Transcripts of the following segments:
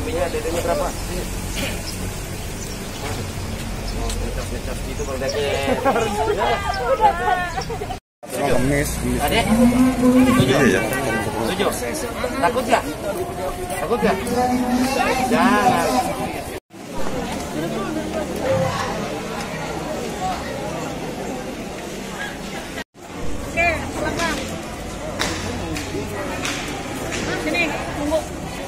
HP-nya DD-nya berapa? Ngecas gitu kalau udah Kemis. Adek? Iya. Setuju? Takut gak? Takut gak? Jangan. Oke, silakan. Sini, tunggu.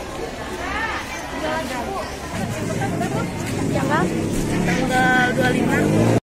Tanggal 25.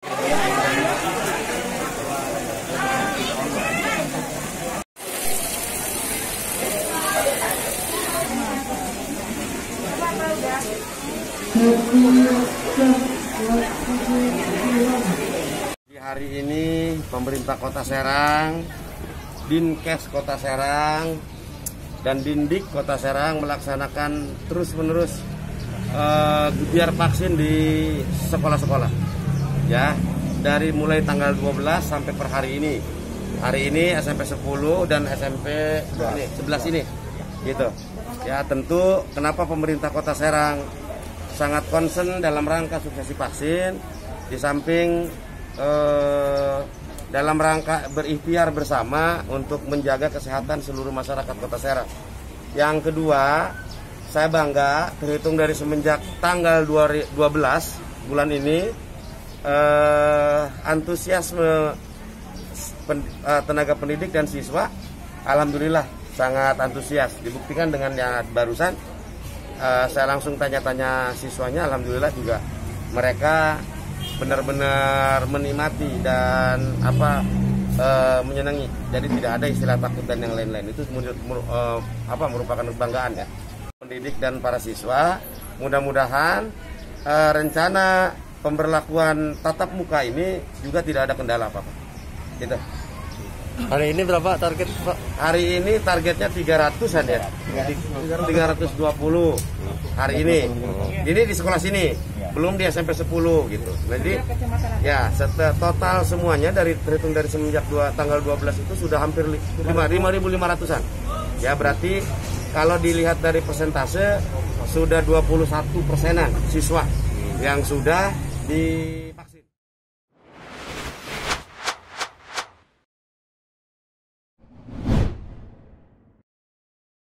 Di hari ini pemerintah Kota Serang, Dinkes Kota Serang, dan Dindik Kota Serang melaksanakan terus-menerus biar vaksin di sekolah-sekolah. Ya, dari mulai tanggal 12 sampai per hari ini. Hari ini SMP 10 dan SMP 11 ini. Gitu. Ya, tentu kenapa pemerintah Kota Serang sangat concern dalam rangka suksesi vaksin, di samping dalam rangka berikhtiar bersama untuk menjaga kesehatan seluruh masyarakat Kota Serang. Yang kedua, saya bangga terhitung dari semenjak tanggal 12 bulan ini, antusiasme tenaga pendidik dan siswa alhamdulillah sangat antusias. Dibuktikan dengan yang barusan saya langsung tanya-tanya siswanya, alhamdulillah juga mereka benar-benar menikmati dan menyenangi. Jadi tidak ada istilah takut dan yang lain-lain. Itu merupakan kebanggaan ya. Pendidik dan para siswa, mudah-mudahan rencana pemberlakuan tatap muka ini juga tidak ada kendala apa-apa. Gitu. Hari ini berapa target, Pak? Hari ini targetnya 300-an ya. 320 hari ini. Ini di sekolah sini, belum di SMP 10 gitu. Jadi ya total semuanya terhitung dari semenjak tanggal 12 itu sudah hampir 5.500-an. Ya, berarti kalau dilihat dari persentase sudah 21%-an siswa yang sudah di